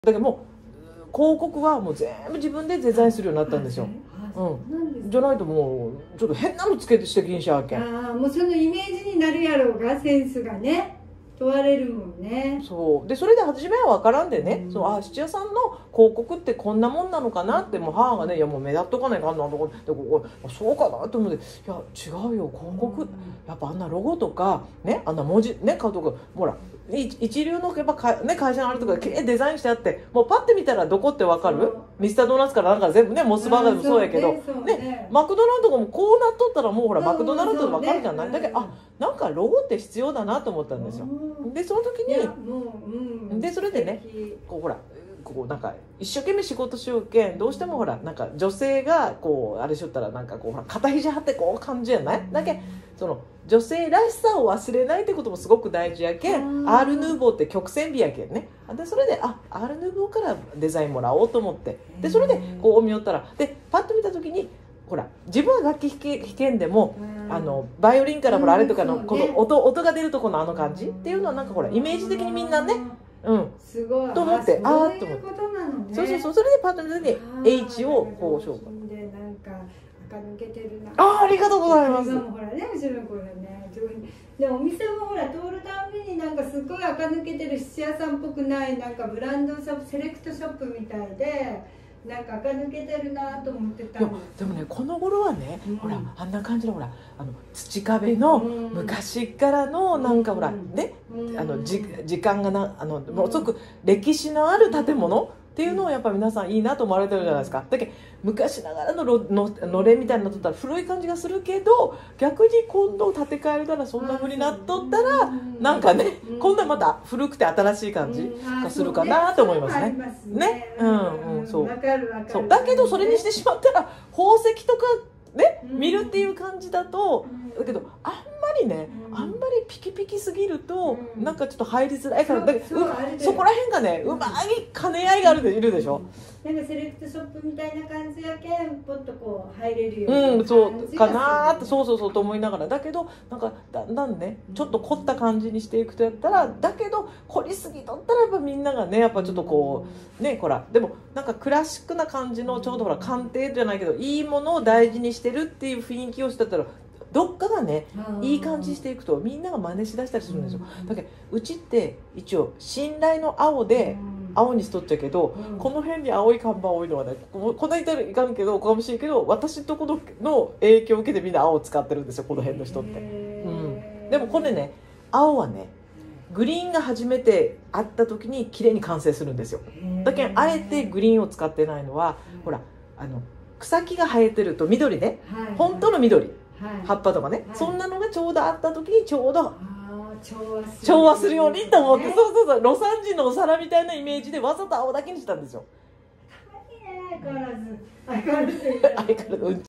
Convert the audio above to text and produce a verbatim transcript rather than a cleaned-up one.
だけどもう広告はもう全部自分でデザインするようになったんですよ。うん、じゃないともうちょっと変なのつけてしてきんしゃわけん。 ああ、もうそのイメージになるやろうが、センスがね問われるもんね。 そうでそれで初めは分からんでね、うん、そうあ質屋さんの広告ってこんなもんなのかなって、もう母がね、いやもう目立っとかないかんなとこで、ここそうかなと思って、いや違うよ広告、うん、やっぱあんなロゴとかね、あんな文字ね顔とかほら一流のやっぱか、ね、会社のあるとかでデザインしてあって、もうパッて見たらどこって分かる。ミスタードーナツからなんか全部ね、モスバーガーでもそうやけど、ねね、マクドナルドとかもこうなっとったらもうほらマクドナルドで分かるじゃない。だけどあなんかロゴって必要だなと思ったんですよ。でその時に、うん、でそれでねこうほらこうなんか一生懸命仕事しようけん、どうしてもほらなんか女性がこうあれしよったらなんかこうほら肩肘張ってこう感じやない。だけその女性らしさを忘れないってこともすごく大事やけん、アールヌーボーって曲線美やけんね。でそれであアールヌーボーからデザインもらおうと思って、でそれでこう見よったら、でパッと見た時にほら自分は楽器弾け弾けんでも、あのバイオリンからほらあれとかのこの音音が出るとこのあの感じっていうのはなんかほらイメージ的にみんなね、うん、 すごいと思って、ああーと思って、そうそうそう、それでパッと見た時に H をこうしようか。 なんか垢抜けてるな。 ああ、ありがとうございます。 ほらね、後ろこれね、でお店もほら通るたんびになんかすごい垢抜けてる質屋さんっぽくないなんかブランドショップ、セレクトショップみたいで。なんか垢抜けてるなと思ってたんです。いやでもねこの頃はね、うん、ほらあんな感じのほらあの土壁の昔からのなんかほら、うん、ね、うん、あのじ時間がなあのものすごく歴史のある建物っていうのをやっぱ皆さんいいなと思われてるじゃないですか。だけど昔ながらのののれんみたいになっとったら古い感じがするけど、逆に今度建て替えるならそんな風になっとったらなんかね、今度はまた古くて新しい感じがするかなと思いますね。ね、うんうん、そう。そうだけどそれにしてしまったら宝石とかね見るっていう感じだと、だけどあんまりね、あんまりピキピキすぎるとなんかちょっと入りづらいから、だけどそこら辺がねうまい兼ね合いがあるでいるでしょ。 なんかセレクトショップみたいな感じやけんポッとこう入れるような、うん、そうかなーって、そうそうそうと思いながら、だけどなんかだんだんねちょっと凝った感じにしていくとやったら、だけど凝りすぎとったらやっぱみんながねやっぱちょっとこうねほらでもなんかクラシックな感じのちょうどほら鑑定じゃないけどいいものを大事にしてるっていう雰囲気をしてたら、どっかがねいい感じしていくとみんなが真似しだしたりするんですよ。だけどうちって一応信頼の青で青にしとっちゃうけど、うん、この辺に青い看板多いのはね、ここないたらいかんけどおかもしれんけど、私のところの影響を受けてみんな青を使ってるんですよ、この辺の人って、うん、でもこれね青はねグリーンが初めて会った時に綺麗に完成するんですよ。だけどあえてグリーンを使ってないのは、ほらあの草木が生えてると緑ね、はい、本当の緑、はい、葉っぱとかね、はい、そんなのがちょうどあった時にちょうど調和するようにと思って、ね、そうそうそう、魯山人のお皿みたいなイメージでわざと青だけにしたんですよ。 相変わらず相変わらず